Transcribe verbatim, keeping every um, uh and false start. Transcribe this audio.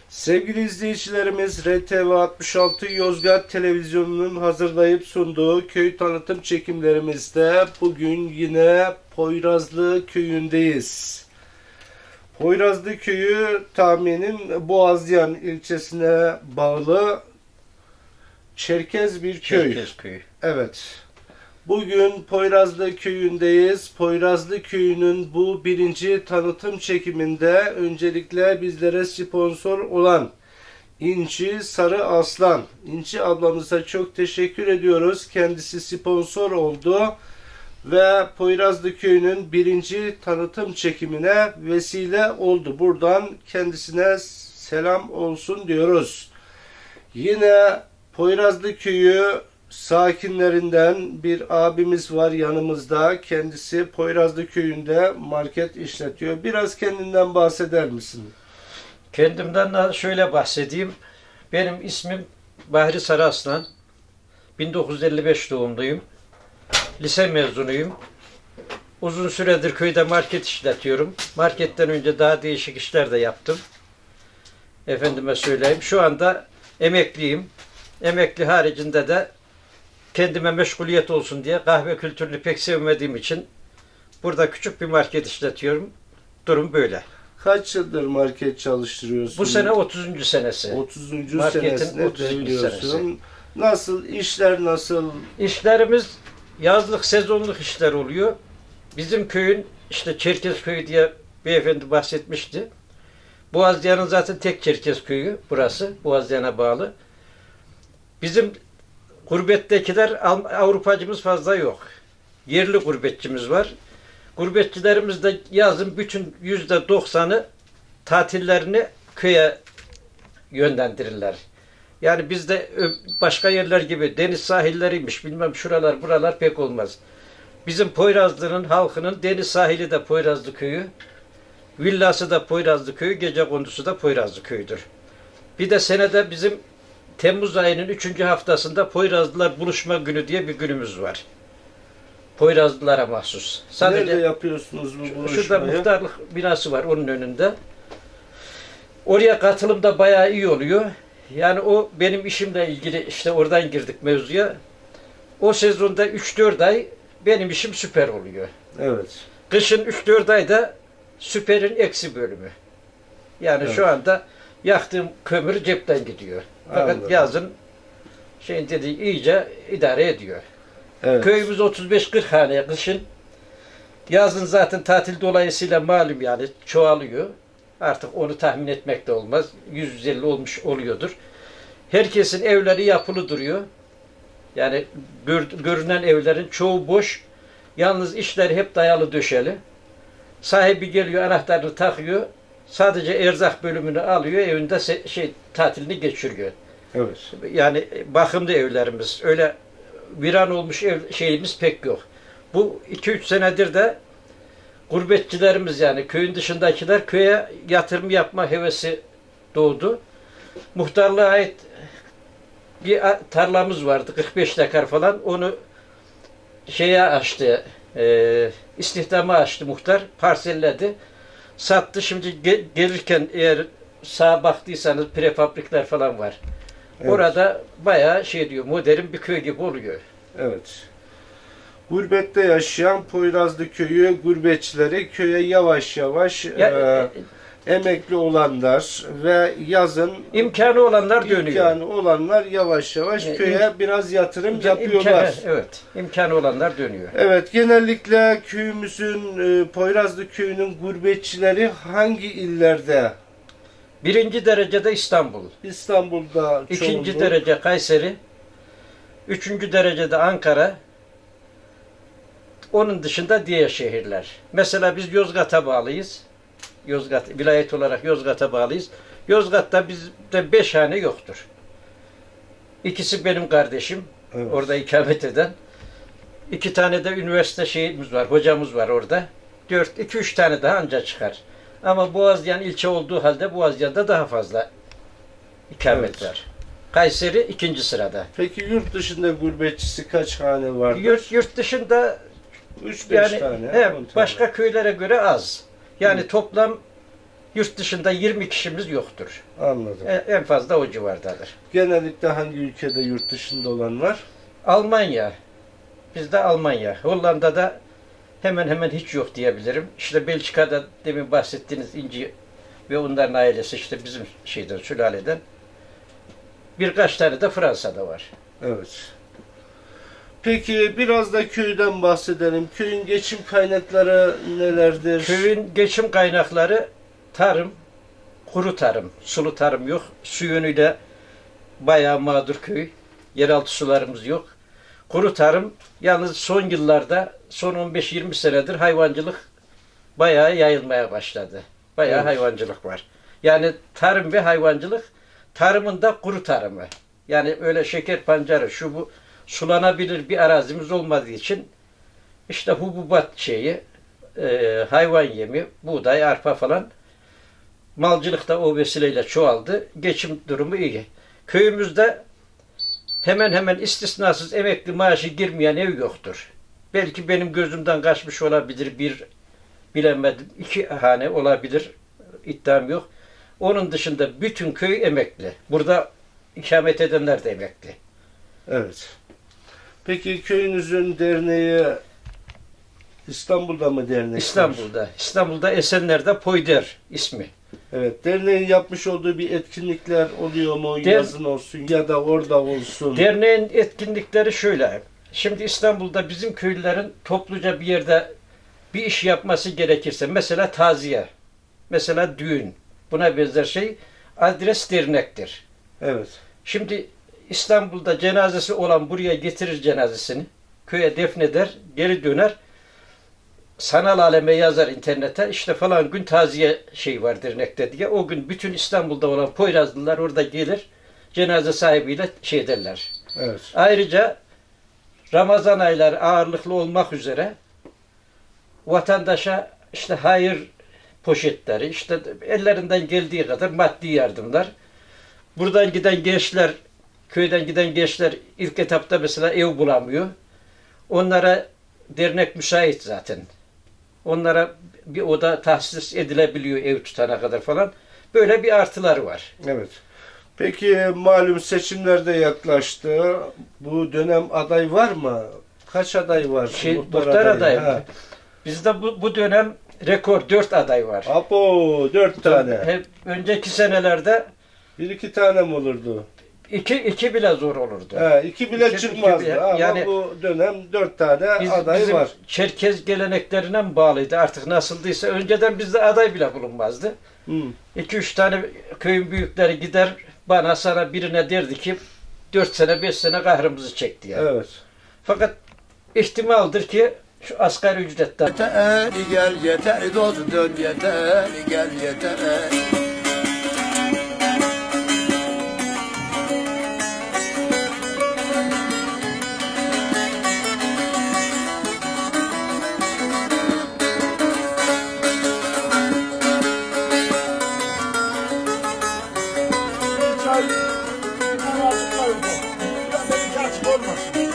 Sevgili izleyicilerimiz, R T V altmış altı Yozgat Televizyonu'nun hazırlayıp sunduğu köy tanıtım çekimlerimizde bugün yine Poyrazlı köyündeyiz. Poyrazlı köyü tahminin Boğazyan ilçesine bağlı Çerkez bir köy. Çerkez köyü. Evet. Bugün Poyrazlı köyündeyiz. Poyrazlı köyünün bu birinci tanıtım çekiminde öncelikle bizlere sponsor olan İnci Sarı Aslan, İnci ablamıza çok teşekkür ediyoruz. Kendisi sponsor oldu ve Poyrazlı köyünün birinci tanıtım çekimine vesile oldu. Buradan kendisine selam olsun diyoruz. Yine Poyrazlı köyü sakinlerinden bir abimiz var yanımızda. Kendisi Poyrazlı köyünde market işletiyor. Biraz kendinden bahseder misin? Kendimden şöyle bahsedeyim. Benim ismim Bahri Sarıaslan. bin dokuz yüz elli beş doğumluyum. Lise mezunuyum. Uzun süredir köyde market işletiyorum. Marketten önce daha değişik işler de yaptım. Efendime söyleyeyim. Şu anda emekliyim. Emekli haricinde de kendime meşguliyet olsun diye kahve kültürünü pek sevmediğim için burada küçük bir market işletiyorum. Durum böyle. Kaç yıldır market çalıştırıyorsun? Bu sene otuzuncu senesi. otuzuncu Marketin senesine otuzuncu deviriyorsun. senesi. Nasıl? İşler nasıl? İşlerimiz yazlık, sezonluk işler oluyor. Bizim köyün, işte Çerkez köyü diye beyefendi bahsetmişti. Boğazyan'ın zaten tek Çerkez köyü burası. Boğazyan'a bağlı. Bizim gurbettekiler, Avrupacımız fazla yok. Yerli gurbetçimiz var. Gurbetçilerimiz de yazın bütün yüzde doksanı tatillerini köye yönlendirirler. Yani bizde başka yerler gibi deniz sahilleriymiş, bilmem şuralar buralar pek olmaz. Bizim Poyrazlı'nın halkının deniz sahili de Poyrazlı köyü, villası da Poyrazlı köyü, gece kondusu da Poyrazlı köyüdür. Bir de senede bizim Temmuz ayının üçüncü haftasında Poyrazlılar Buluşma Günü diye bir günümüz var. Poyrazlılara mahsus. Sadece nerede yapıyorsunuz bu buluşmayı? Şurada muhtarlık binası var onun önünde. Oraya katılım da bayağı iyi oluyor. Yani o benim işimle ilgili, işte oradan girdik mevzuya. O sezonda üç dört ay benim işim süper oluyor. Evet. Kışın üç dört ayda süperin eksi bölümü. Yani evet. Şu anda yaktığım kömür cepten gidiyor. Fakat anladım. Yazın şeyin dediği iyice idare ediyor. Evet. Köyümüz otuz beş kırk hane, kışın. Yazın zaten tatil dolayısıyla malum yani çoğalıyor. Artık onu tahmin etmek de olmaz. yüz yüz elli olmuş oluyordur. Herkesin evleri yapılı duruyor. Yani gör, görünen evlerin çoğu boş. Yalnız işleri hep dayalı döşeli. Sahibi geliyor, anahtarını takıyor. Sadece erzak bölümünü alıyor, evinde şey tatilini geçiriyor. Evet. Yani bakımlı evlerimiz, öyle viran olmuş ev şeyimiz pek yok. Bu iki üç senedir de gurbetçilerimiz, yani köyün dışındakiler köye yatırım yapma hevesi doğdu. Muhtarlığa ait bir tarlamız vardı, kırk beş dekar falan. Onu şeye açtı, e, istihdama açtı muhtar, parselledi. Sattı. Şimdi ge gelirken eğer sağa baktıysanız prefabrikler falan var. Evet. Orada bayağı şey diyor, modern bir köy gibi oluyor. Evet. Gurbette yaşayan Poyrazlı köyü gurbetçileri köye yavaş yavaş ya, e, emekli olanlar ve yazın imkanı olanlar dönüyor. İmkanı olanlar yavaş yavaş e, köye im, biraz yatırım imkan, yapıyorlar. Imkanı, evet. İmkanı olanlar dönüyor. Evet. Genellikle köyümüzün e, Poyrazlı köyünün gurbetçileri hangi illerde? Birinci derecede İstanbul. İstanbul'da İkinci çoğunluk. derece Kayseri. Üçüncü derecede Ankara. Onun dışında diğer şehirler. Mesela biz Yozgat'a bağlıyız. Yozgat, vilayet olarak Yozgat'a bağlıyız. Yozgat'ta bizde beş hane yoktur. İkisi benim kardeşim. Evet. Orada ikamet eden. İki tane de üniversite şeyimiz var, hocamız var orada. Dört, iki üç tane daha anca çıkar. Ama Boğazyan ilçe olduğu halde Boğazyan'da daha fazla ikamet evet. var. Kayseri ikinci sırada. Peki yurt dışında gurbetçisi kaç hane vardır? Yurt, yurt dışında üç beş yani, tane. He, başka köylere göre az. Yani Hı. toplam Yurt dışında yirmi kişimiz yoktur. Anladım. E, En fazla o civardadır. Genellikle hangi ülkede yurt dışında olan var? Almanya. Bizde Almanya. Hollanda'da hemen hemen hiç yok diyebilirim. İşte Belçika'da demin bahsettiğiniz İnci ve onların ailesi işte bizim şeyden, sülaleden. Birkaç tane de Fransa'da var. Evet. Peki biraz da köyden bahsedelim. Köyün geçim kaynakları nelerdir? Köyün geçim kaynakları tarım, kuru tarım, sulu tarım yok. Su yönüyle bayağı mağdur köy. Yeraltı sularımız yok. Kuru tarım, yalnız son yıllarda, son on beş yirmi senedir hayvancılık bayağı yayılmaya başladı. Bayağı Evet. hayvancılık var. Yani tarım ve hayvancılık, tarımın da kuru tarımı. Yani öyle şeker pancarı, şu bu sulanabilir bir arazimiz olmadığı için işte hububat şeyi, e, hayvan yemi, buğday, arpa falan, malcılık da o vesileyle çoğaldı. Geçim durumu iyi. Köyümüzde hemen hemen istisnasız emekli maaşı girmeyen ev yoktur. Belki benim gözümden kaçmış olabilir, bir bilemedim, iki hane olabilir, iddiam yok. Onun dışında bütün köy emekli. Burada ikamet edenler de emekli. Evet. Peki köyünüzün derneği İstanbul'da mı dernek? İstanbul'da. İstanbul'da Esenler'de Poyder ismi. Evet. Derneğin yapmış olduğu bir etkinlikler oluyor mu? Der- Yazın olsun ya da orada olsun. Derneğin etkinlikleri şöyle. Şimdi İstanbul'da bizim köylülerin topluca bir yerde bir iş yapması gerekirse, mesela taziye, mesela düğün, buna benzer şey, adres dernektir. Evet. Şimdi İstanbul'da cenazesi olan buraya getirir cenazesini, köye defneder, geri döner, sanal aleme yazar internete, işte falan gün taziye şey var dernekte diye. O gün bütün İstanbul'da olan Poyrazlılar orada gelir, cenaze sahibiyle şey derler. Evet. Ayrıca Ramazan ayları ağırlıklı olmak üzere vatandaşa işte hayır poşetleri, işte ellerinden geldiği kadar maddi yardımlar. Buradan giden gençler, köyden giden gençler ilk etapta mesela ev bulamıyor. Onlara dernek müsait zaten. Onlara bir oda tahsis edilebiliyor ev tutana kadar falan. Böyle bir artıları var. Evet. Peki malum seçimler de yaklaştı. Bu dönem aday var mı? Kaç aday var? Şey, Muhtar muhtar adayı. adayı. Ha. Bizde bu, bu dönem rekor dört aday var. Apo dört tane. Hep önceki senelerde Bir iki tane mi olurdu? iki, iki bile zor olurdu. He, iki bile İki- çıkmazdı. iki bile- Ama yani bu dönem dört tane Biz, aday bizim var. Çerkez geleneklerine mi bağlıydı artık nasıldıysa, önceden bizde aday bile bulunmazdı. Hı. iki üç tane köyün büyükleri gider bana sana birine derdi ki dört sene beş sene kahrımızı çek diye. Evet. Fakat ihtimaldir ki şu asgari ücretten Yeter gel yeter dost dön yeter gel yeter. Çay, bu azıcık var bu. Biraz da bir açık olmasın.